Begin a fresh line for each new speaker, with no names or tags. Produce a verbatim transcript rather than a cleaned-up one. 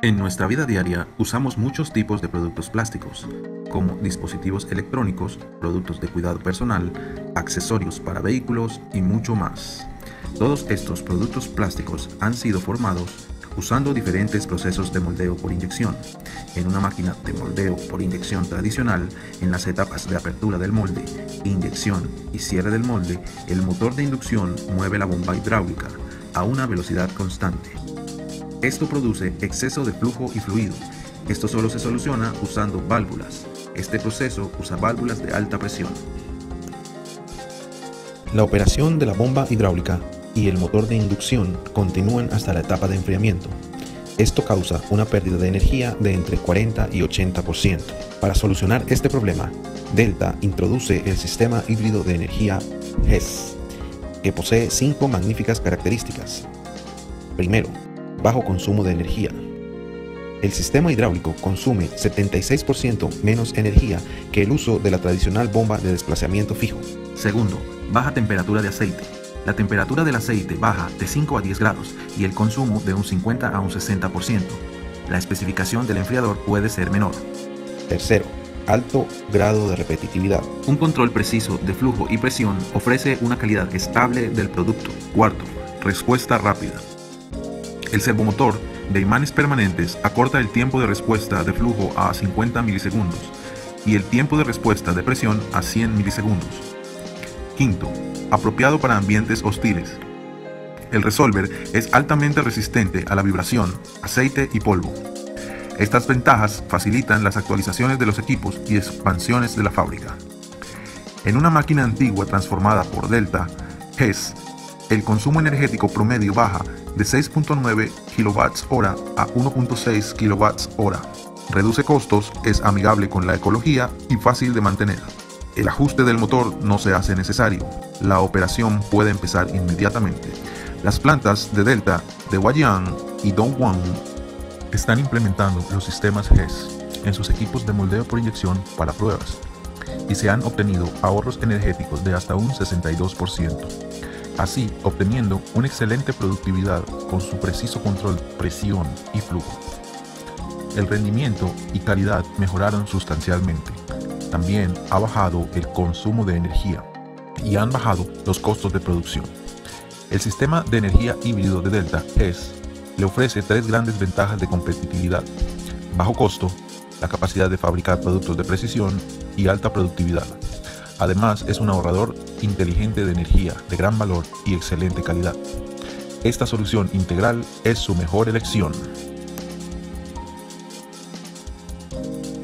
En nuestra vida diaria usamos muchos tipos de productos plásticos, como dispositivos electrónicos, productos de cuidado personal, accesorios para vehículos y mucho más. Todos estos productos plásticos han sido formados usando diferentes procesos de moldeo por inyección. En una máquina de moldeo por inyección tradicional, en las etapas de apertura del molde, inyección y cierre del molde, el motor de inducción mueve la bomba hidráulica a una velocidad constante. Esto produce exceso de flujo y fluido. Esto solo se soluciona usando válvulas. Este proceso usa válvulas de alta presión.
La operación de la bomba hidráulica y el motor de inducción continúan hasta la etapa de enfriamiento. Esto causa una pérdida de energía de entre cuarenta y ochenta por ciento. Para solucionar este problema, Delta introduce el sistema híbrido de energía H E S, que posee cinco magníficas características. Primero, bajo consumo de energía. El sistema hidráulico consume setenta y seis por ciento menos energía que el uso de la tradicional bomba de desplazamiento fijo.
Segundo, baja temperatura de aceite. La temperatura del aceite baja de cinco a diez grados y el consumo de un cincuenta a un sesenta por ciento. La especificación del enfriador puede ser menor.
Tercero, alto grado de repetitividad.
Un control preciso de flujo y presión ofrece una calidad estable del producto. Cuarto, respuesta rápida. El servomotor de imanes permanentes acorta el tiempo de respuesta de flujo a cincuenta milisegundos y el tiempo de respuesta de presión a cien milisegundos. Quinto, apropiado para ambientes hostiles. El resolver es altamente resistente a la vibración, aceite y polvo. Estas ventajas facilitan las actualizaciones de los equipos y expansiones de la fábrica. En una máquina antigua transformada por Delta H E S, el consumo energético promedio baja de seis punto nueve kilovatios hora a uno punto seis kilovatios hora. Reduce costos, es amigable con la ecología y fácil de mantener. El ajuste del motor no se hace necesario. La operación puede empezar inmediatamente. Las plantas de Delta de Huayiang y Dongguan están implementando los sistemas H E S en sus equipos de moldeo por inyección para pruebas y se han obtenido ahorros energéticos de hasta un sesenta y dos por ciento. Así obteniendo una excelente productividad con su preciso control, presión y flujo. El rendimiento y calidad mejoraron sustancialmente. También ha bajado el consumo de energía y han bajado los costos de producción. El sistema de energía híbrido de Delta H E S le ofrece tres grandes ventajas de competitividad: bajo costo, la capacidad de fabricar productos de precisión y alta productividad. Además, es un ahorrador inteligente de energía de gran valor y excelente calidad. Esta solución integral es su mejor elección.